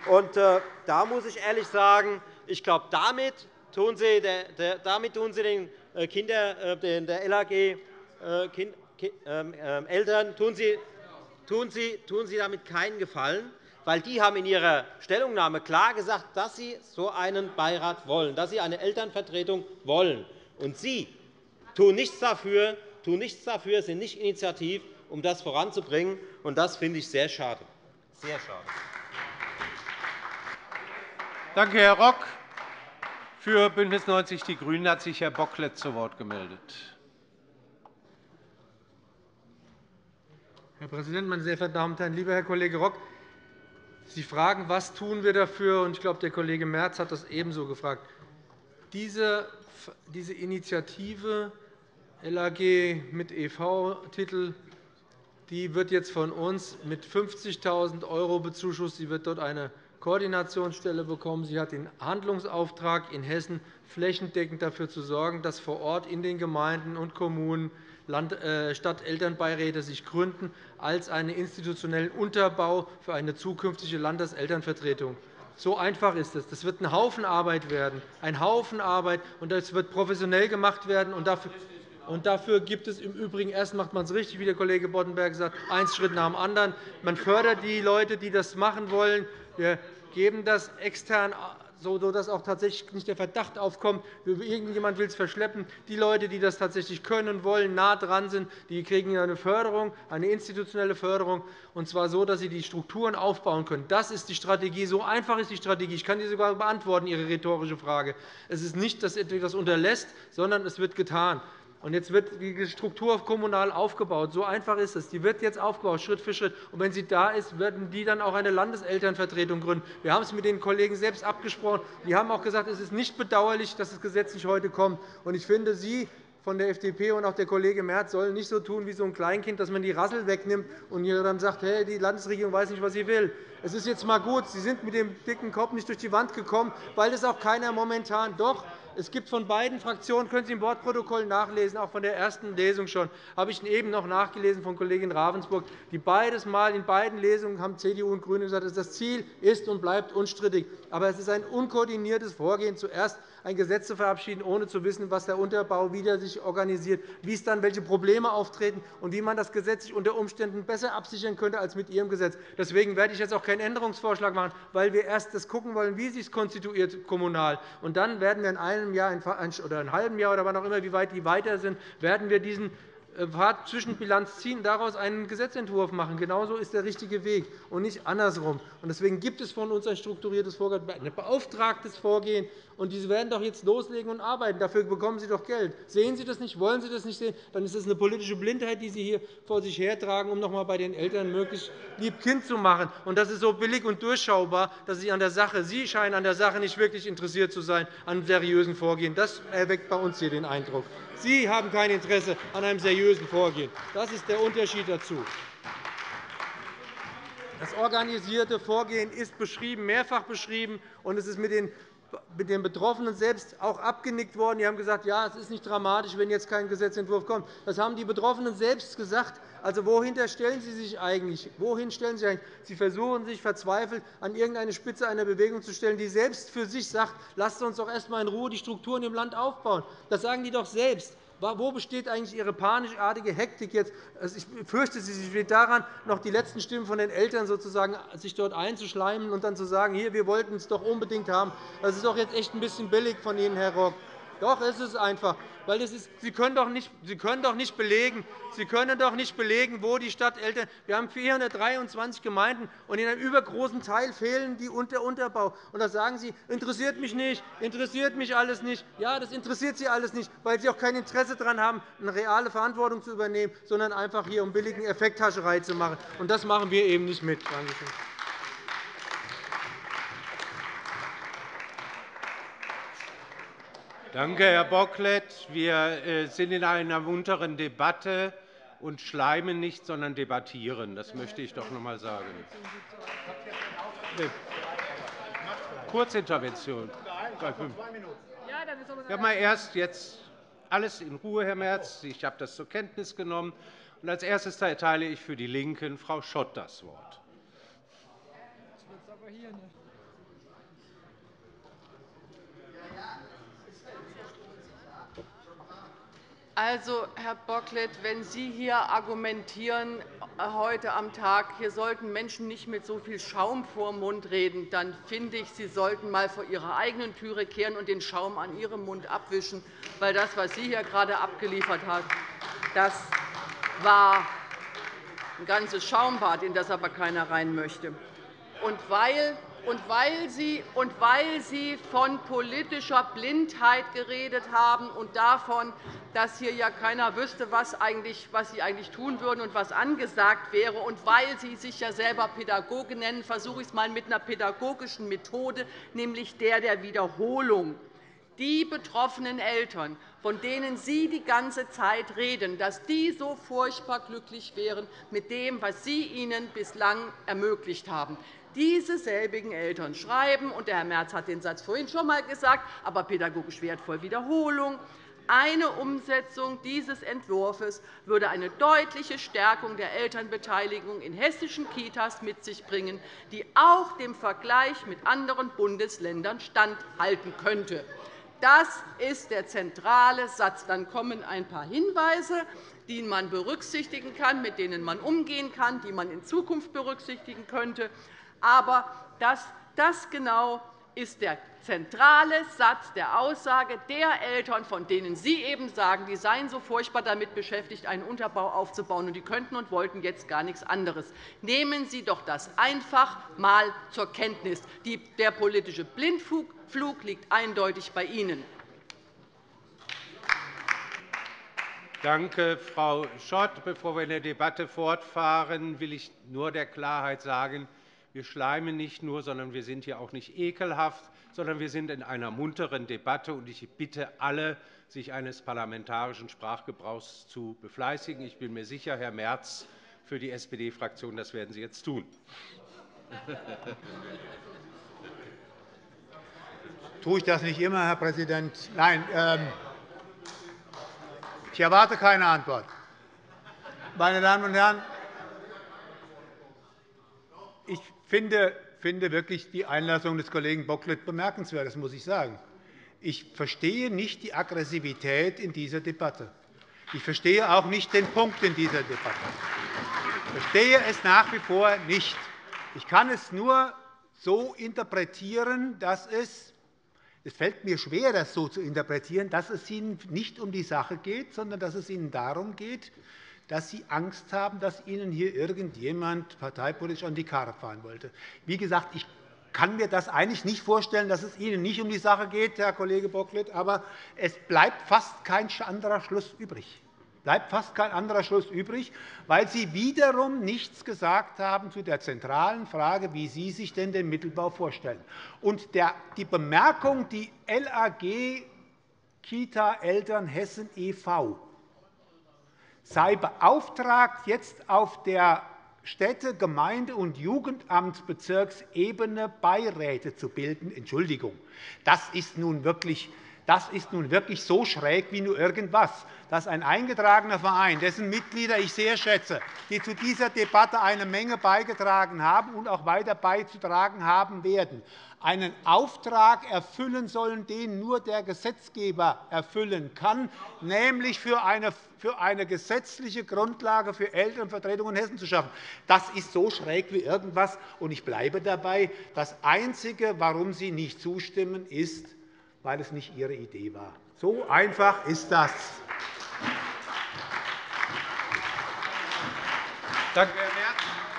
[SPEAKER 3] Und, äh, da muss ich ehrlich sagen, ich glaube, damit tun Sie, der, der, damit tun Sie den äh, Kinder, äh, den, der L A G äh, kind, kind, äh, Eltern tun Sie, tun, Sie, tun Sie damit keinen Gefallen, weil die haben in ihrer Stellungnahme klar gesagt, dass sie so einen Beirat wollen, dass sie eine Elternvertretung wollen. Und Sie tun nichts dafür, tun nichts dafür, sind nicht initiativ, um das voranzubringen. Und das finde ich sehr schade. Sehr schade.
[SPEAKER 7] Danke, Herr Rock. Für BÜNDNIS neunzig die GRÜNEN hat sich Herr Bocklet zu Wort gemeldet.
[SPEAKER 6] Herr Präsident, meine sehr verehrten Damen und Herren! Lieber Herr Kollege Rock, Sie fragen, was tun wir dafür? Ich glaube, der Kollege Merz hat das ebenso gefragt. Diese Initiative L A G mit E V-Titel die wird jetzt von uns mit fünfzigtausend € bezuschusst. Sie wird dort eine Koordinationsstelle bekommen. Sie hat den Handlungsauftrag, in Hessen flächendeckend dafür zu sorgen, dass vor Ort in den Gemeinden und Kommunen Stadtelternbeiräte sich gründen als einen institutionellen Unterbau für eine zukünftige Landeselternvertretung. So einfach ist es. Das wird ein Haufen Arbeit werden, ein Haufen Arbeit, und das wird professionell gemacht werden. Und dafür Und dafür gibt es im Übrigen, erst macht man es richtig, wie der Kollege Boddenberg sagt, einen Schritt nach dem anderen. Man fördert die Leute, die das machen wollen. Wir geben das extern, sodass auch tatsächlich nicht der Verdacht aufkommt, irgendjemand will es verschleppen. Die Leute, die das tatsächlich können und wollen, nah dran sind, die kriegen eine Förderung, eine institutionelle Förderung, und zwar so, dass sie die Strukturen aufbauen können. Das ist die Strategie. So einfach ist die Strategie. Ich kann die sogar beantworten, Ihre rhetorische Frage. Es ist nicht, dass etwas unterlässt, sondern es wird getan. Und jetzt wird die Struktur kommunal aufgebaut. So einfach ist es. Die wird jetzt aufgebaut, Schritt für Schritt. Und wenn sie da ist, werden die dann auch eine Landeselternvertretung gründen. Wir haben es mit den Kollegen selbst abgesprochen. Die haben auch gesagt, es ist nicht bedauerlich, dass das Gesetz nicht heute kommt. Und ich finde, Sie von der F D P und auch der Kollege Merz sollen nicht so tun wie so ein Kleinkind, dass man die Rassel wegnimmt und dann sagt, hey, die Landesregierung weiß nicht, was sie will. Es ist jetzt einmal gut. Sie sind mit dem dicken Kopf nicht durch die Wand gekommen, weil das auch keiner momentan doch. Es gibt von beiden Fraktionen, können Sie im Wortprotokoll nachlesen, auch von der ersten Lesung schon, habe ich eben noch nachgelesen von Kollegin Ravensburg, die beides Mal in beiden Lesungen haben C D U und GRÜNE gesagt, dass das Ziel ist und bleibt unstrittig. Aber es ist ein unkoordiniertes Vorgehen, zuerst ein Gesetz zu verabschieden, ohne zu wissen, was der Unterbau wieder sich organisiert, wie es dann welche Probleme auftreten und wie man das Gesetz sich unter Umständen besser absichern könnte als mit Ihrem Gesetz. Deswegen werde ich jetzt auch keinen Änderungsvorschlag machen, weil wir erst das gucken wollen, wie sich es konstituiert kommunal. Und dann werden wir in einem Jahr oder einem halben Jahr oder wann auch immer, wie weit die weiter sind, werden wir diesen Zwischenbilanz ziehen, daraus einen Gesetzentwurf machen. Genauso ist der richtige Weg und nicht andersrum. Deswegen gibt es von uns ein strukturiertes Vorgehen, ein beauftragtes Vorgehen. Und diese werden doch jetzt loslegen und arbeiten. Dafür bekommen Sie doch Geld. Sehen Sie das nicht? Wollen Sie das nicht sehen? Dann ist das eine politische Blindheit, die Sie hier vor sich hertragen, um noch einmal bei den Eltern möglichst lieb Kind zu machen. Und das ist so billig und durchschaubar, dass Sie an der Sache, Sie scheinen an der Sache nicht wirklich interessiert zu sein, an einem seriösen Vorgehen. Das erweckt bei uns hier den Eindruck. Sie haben kein Interesse an einem seriösen Vorgehen. Das ist der Unterschied dazu. Das organisierte Vorgehen ist beschrieben, mehrfach beschrieben, und es ist mit den mit den Betroffenen selbst auch abgenickt worden. Die haben gesagt, ja, es ist nicht dramatisch, wenn jetzt kein Gesetzentwurf kommt. Das haben die Betroffenen selbst gesagt. Also, wohinter stellen Sie sich eigentlich? Wohin stellen Sie, eigentlich? Sie versuchen sich verzweifelt an irgendeine Spitze einer Bewegung zu stellen, die selbst für sich sagt, lasst uns doch erst einmal in Ruhe die Strukturen im Land aufbauen. Das sagen die doch selbst. Wo besteht eigentlich Ihre panischartige Hektik jetzt? Ich fürchte, sie steht daran, noch die letzten Stimmen von den Eltern sozusagen sich dort einzuschleimen und dann zu sagen, hier, wir wollten es doch unbedingt haben. Das ist doch jetzt echt ein bisschen billig von Ihnen, Herr Rock. Doch, es ist einfach. Weil das ist, Sie, können doch nicht, Sie, können doch nicht belegen, Sie können doch nicht belegen, wo die Stadteltern. Wir haben vierhundertdreiundzwanzig Gemeinden, und in einem übergroßen Teil fehlen die der Unterbau. Und da sagen Sie, interessiert mich nicht, interessiert mich alles nicht. Ja, das interessiert Sie alles nicht, weil Sie auch kein Interesse daran haben, eine reale Verantwortung zu übernehmen, sondern einfach hier um billigen Effekthascherei zu machen. Und das machen wir eben nicht mit. Danke schön.
[SPEAKER 7] Danke, Herr Bocklet. Wir sind in einer munteren Debatte und schleimen nicht, sondern debattieren. Das möchte ich doch noch einmal sagen. Kurzintervention. Ja, mal erst jetzt alles in Ruhe, Herr Merz. Ich habe das zur Kenntnis genommen. Und als erstes erteile ich für die LINKEN Frau Schott das Wort.
[SPEAKER 8] Also, Herr Bocklet, wenn Sie hier argumentieren heute am Tag, hier sollten Menschen nicht mit so viel Schaum vor dem Mund reden, dann finde ich, Sie sollten einmal vor Ihrer eigenen Türe kehren und den Schaum an Ihrem Mund abwischen. Weil das, was Sie hier gerade abgeliefert haben, das war ein ganzes Schaumbad, in das aber keiner rein möchte. Und weil Und weil, Sie, und weil Sie von politischer Blindheit geredet haben und davon, dass hier ja keiner wüsste, was, eigentlich, was Sie eigentlich tun würden und was angesagt wäre, und weil Sie sich ja selber Pädagoge nennen, versuche ich es einmal mit einer pädagogischen Methode, nämlich der der Wiederholung. Die betroffenen Eltern, von denen Sie die ganze Zeit reden, dass die so furchtbar glücklich wären mit dem, was Sie ihnen bislang ermöglicht haben. Diese selbigen Eltern schreiben, und der Herr Merz hat den Satz vorhin schon einmal gesagt, aber pädagogisch wertvoll Wiederholung, eine Umsetzung dieses Entwurfs würde eine deutliche Stärkung der Elternbeteiligung in hessischen Kitas mit sich bringen, die auch dem Vergleich mit anderen Bundesländern standhalten könnte. Das ist der zentrale Satz. Dann kommen ein paar Hinweise, die man berücksichtigen kann, mit denen man umgehen kann, die man in Zukunft berücksichtigen könnte. Aber das, das genau ist der zentrale Satz der Aussage der Eltern, von denen Sie eben sagen, die seien so furchtbar damit beschäftigt, einen Unterbau aufzubauen, und die könnten und wollten jetzt gar nichts anderes. Nehmen Sie doch das einfach einmal zur Kenntnis. Der politische Blindflug liegt eindeutig bei Ihnen.
[SPEAKER 7] Danke, Frau Schott. Bevor wir in der Debatte fortfahren, will ich nur der Klarheit sagen, wir schleimen nicht nur, sondern wir sind hier auch nicht ekelhaft, sondern wir sind in einer munteren Debatte. Ich bitte alle, sich eines parlamentarischen Sprachgebrauchs zu befleißigen. Ich bin mir sicher, Herr Merz für die S P D-Fraktion, das werden Sie jetzt tun.
[SPEAKER 4] Tue ich das nicht immer, Herr Präsident? Nein, ähm, ich erwarte keine Antwort. Meine Damen und Herren, ich finde, finde wirklich die Einlassung des Kollegen Bocklet bemerkenswert. Das muss ich sagen. Ich verstehe nicht die Aggressivität in dieser Debatte. Ich verstehe auch nicht den Punkt in dieser Debatte. Ich verstehe es nach wie vor nicht. Ich kann es nur so interpretieren, dass es Es fällt mir schwer, das so zu interpretieren, dass es Ihnen nicht um die Sache geht, sondern dass es Ihnen darum geht, dass Sie Angst haben, dass Ihnen hier irgendjemand parteipolitisch an die Karre fahren wollte. Wie gesagt, ich kann mir das eigentlich nicht vorstellen, dass es Ihnen nicht um die Sache geht, Herr Kollege Bocklet, aber es bleibt fast kein anderer Schluss übrig. bleibt fast kein anderer Schluss übrig, weil Sie wiederum nichts gesagt haben zu der zentralen Frage, wie Sie sich denn den Mittelbau vorstellen. Und die Bemerkung, die L A G Kita Eltern Hessen e V sei beauftragt, jetzt auf der Städte-, Gemeinde- und Jugendamtsbezirksebene Beiräte zu bilden. Entschuldigung, das ist nun wirklich Das ist nun wirklich so schräg wie nur irgendwas, dass ein eingetragener Verein, dessen Mitglieder ich sehr schätze, die zu dieser Debatte eine Menge beigetragen haben und auch weiter beizutragen haben werden, einen Auftrag erfüllen sollen, den nur der Gesetzgeber erfüllen kann, nämlich für eine, für eine gesetzliche Grundlage für Elternvertretung in Hessen zu schaffen. Das ist so schräg wie irgendwas. Und ich bleibe dabei. Das Einzige, warum Sie nicht zustimmen, ist, weil es nicht Ihre Idee war. So einfach ist das.
[SPEAKER 7] Danke, Herr Merz.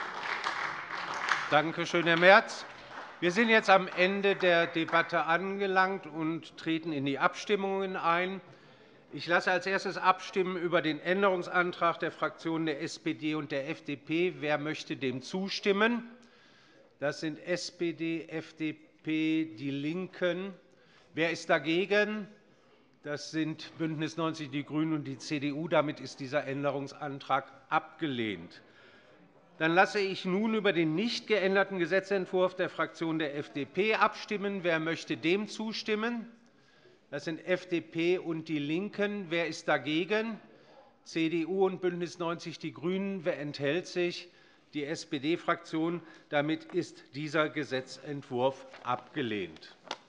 [SPEAKER 7] Danke schön, Herr Merz. Wir sind jetzt am Ende der Debatte angelangt und treten in die Abstimmungen ein. Ich lasse als erstes abstimmen über den Änderungsantrag der Fraktionen der S P D und der F D P. Wer möchte dem zustimmen? Das sind S P D, F D P, DIE LINKEN. Wer ist dagegen? Das sind BÜNDNIS neunzig die GRÜNEN und die C D U. Damit ist dieser Änderungsantrag abgelehnt. Dann lasse ich nun über den nicht geänderten Gesetzentwurf der Fraktion der F D P abstimmen. Wer möchte dem zustimmen? Das sind F D P und DIE LINKEN. Wer ist dagegen? C D U und BÜNDNIS neunzig die GRÜNEN. Wer enthält sich? Die S P D-Fraktion. Damit ist dieser Gesetzentwurf abgelehnt.